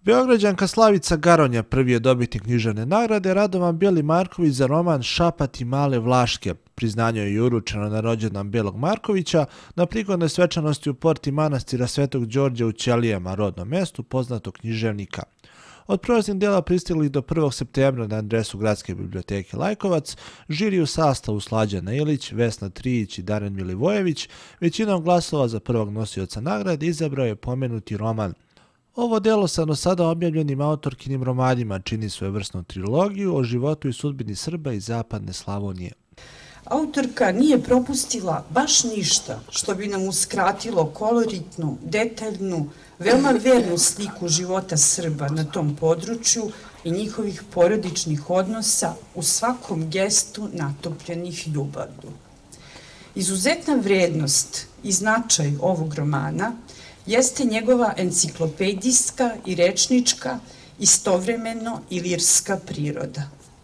Beograđanka Slavica Garonja prvi je dobitnik književne nagrade, Radovan Beli Marković za roman Šapat i male Vlaške. Priznanje je uručeno na rođendan Belog Markovića na prigodnoj svečanosti u porti manastira Svetog Đorđa u Ćelijama, rodnom mestu poznatog književnika. Od prolaznih dela pristigli do 1. septembra na adresu Gradske biblioteke Lajkovac, žiri u sastavu Slađana Ilić, Vesna Trijić i Daren Milivojević, većinom glasova za prvog nosioca nagrade izabrao je pomenuti roman. Ovo delo sa do sada objavljenim autorkinim romanima čini svojevrsnu trilogiju o životu i sudbini Srba iz zapadne Slavonije. Autorka nije propustila baš ništa što bi nam uskratilo koloritnu, detaljnu, veoma vernu sliku života Srba na tom području i njihovih porodičnih odnosa u svakom gestu natopljenih ljubavlju. Izuzetna vrednost i značaj ovog romana jeste njegova enciklopedijska i rečnička, istovremeno i lirska priroda.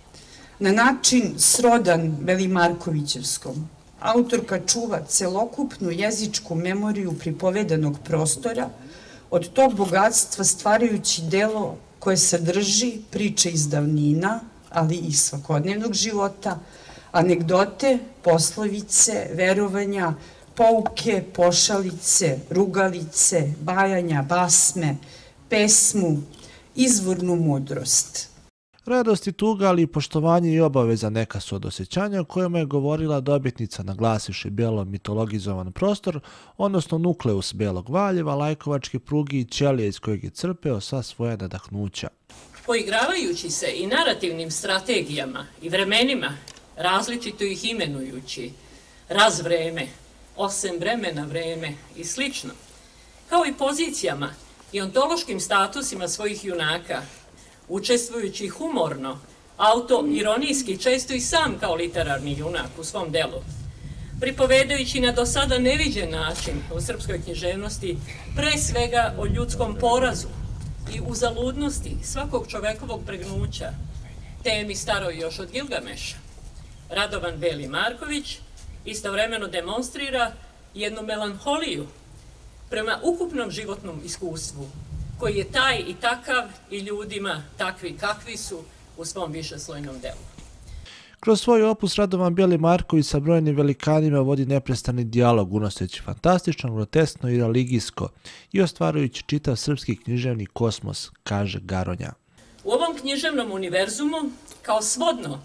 Na način srodan Belimarkovićevskom, autorka čuva celokupnu jezičku memoriju pripovedanog prostora, od tog bogatstva stvarajući delo koje sadrži priče iz davnina, ali i svakodnevnog života, anegdote, poslovice, verovanja, pouke, pošalice, rugalice, bajanja, basme, pesmu, izvornu mudrost. Radost i tuga, ali i poštovanje i obaveza neka su od osjećanja o kojima je govorila dobitnica naglasivši belo mitologizovan prostor, odnosno nukleus Belog Valjeva, Lajkovačke pruge i Ćelije iz kojeg je crpeo sva svoja nadahnuća. Poigravajući se i narativnim strategijama i vremenima, različito ih imenujući, razvreme, osem vremena vreme i slično, kao i pozicijama i ontološkim statusima svojih junaka, učestvujući humorno, autoironijski, često i sam kao literarni junak u svom delu, pripovedajući na do sada neviđen način u srpskoj književnosti pre svega o ljudskom porazu i uzaludnosti svakog čovekovog pregnuća, temi staroj još od Gilgameša. Radovan Beli Marković istovremeno demonstrira jednu melanholiju prema ukupnom životnom iskustvu, koji je taj i takav i ljudima takvi kakvi su u svom višeslojnom delu. Kroz svoj opus Radovan Beli Marković sa brojnim velikanima vodi neprestani dijalog, unoseći fantastično, groteskno i religijsko i ostvarujući čitav srpski književni kosmos, kaže Garonja. U ovom književnom univerzumu, kao svodno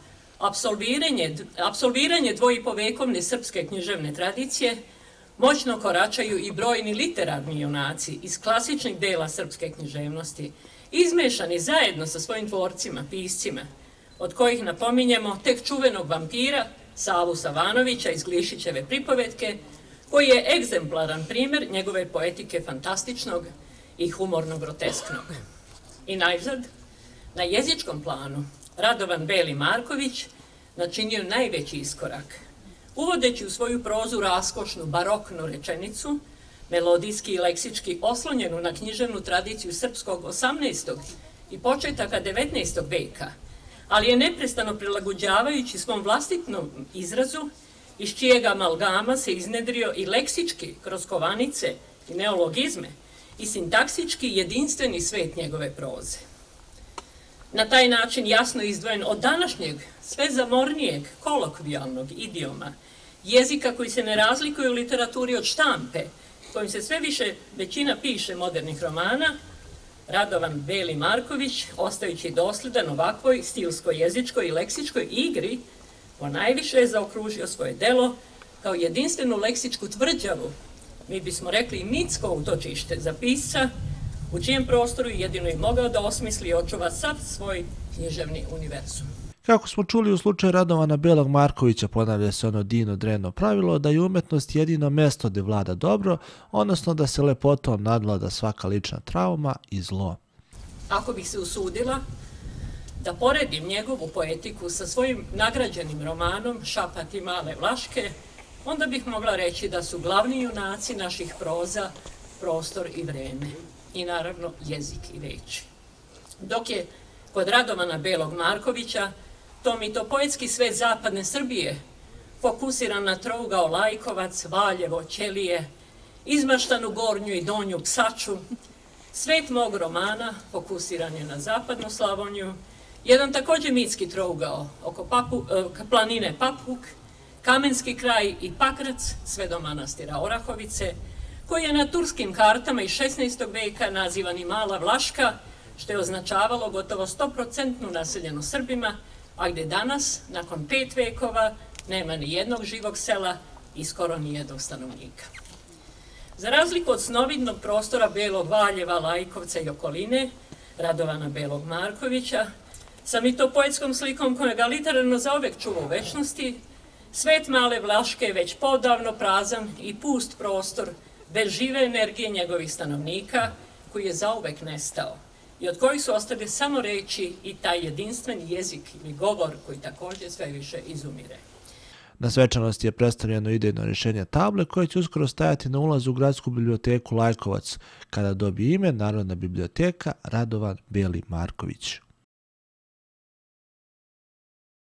apsolviranje dvojipovekovne srpske književne tradicije, moćno koračaju i brojni literarni junaci iz klasičnih dela srpske književnosti, izmešani zajedno sa svojim tvorcima, piscima, od kojih napominjemo tek čuvenog vampira Savu Savanovića iz Glišićeve pripovetke, koji je egzemplaran primjer njegove poetike fantastičnog i humorno grotesknog. I najzad, na jezičkom planu, Radovan Beli Marković načinio najveći iskorak, uvodeći u svoju prozu raskošnu baroknu rečenicu, melodijski i leksički oslonjenu na književnu tradiciju srpskog 18. i početaka 19. veka, ali je neprestano prilagođavajući svom vlastitnom izrazu, iz čijeg amalgama se iznedrio i leksički kroz kovanice i neologizme i sintaksički jedinstveni svet njegove proze. Na taj način jasno izdvojen od današnjeg, sve zamornijeg, kolokvijalnog idioma, jezika koji se ne razlikuje u literaturi od štampe, kojim se sve više većina piše modernih romana, Radovan Beli Marković, ostajući dosledan ovakvoj stilsko-jezičkoj i leksičkoj igri, ponajviše je zaokružio svoje delo kao jedinstvenu leksičku tvrđavu, mi bismo rekli i mitsko utočište za pisca, u čijem prostoru jedino je mogao da osmisli i očuva sav svoj književni univerzum. Kako smo čuli u slučaju Radovana Belog Markovića, ponavlja se ono divno drevno pravilo da je umetnost jedino mesto gde vlada dobro, odnosno da se lepotom nadvlada svaka lična trauma i zlo. Ako bih se usudila da poredim njegovu poetiku sa svojim nagrađenim romanom Šapat i male Vlaške, onda bih mogla reći da su glavni junaci naših proza prostor i vreme i naravno jezik i reči. Dok je kod Radovana Belog Markovića to mitopoetski svet zapadne Srbije fokusiran na trougao Lajkovac, Valjevo, Ćelije, izmaštanu Gornju i Donju Psaču, Svet mog romana fokusiran je na zapadnu Slavoniju, jedan također mitski trougao oko planine Papuk, Kamenski kraj i Pakrac, sve do manastira Orahovice, koji je na turskim kartama iz 16. veka nazivan i Mala Vlaška, što je označavalo gotovo 100% naseljeno Srbima, a gdje danas, nakon 5 vekova, nema ni jednog živog sela i skoro ni jednog stanovnika. Za razliku od snovidnog prostora Belog Valjeva, Lajkovca i okoline, Radovana Belog Markovića, sa mitopoetskom slikom koja ga literarno zauvek čuva u večnosti, svet Male Vlaške je već podavno prazan i pust prostor bez žive energije njegovih stanovnika, koji je zauvek nestao i od kojih su ostali samo reči i taj jedinstveni jezik ili govor koji također sve više izumire. Na svečanosti je predstavljeno idejno rješenje table koje će uskoro stajati na ulazu u gradsku biblioteku Lajkovac, kada dobije ime Narodna biblioteka Radovan Beli Marković.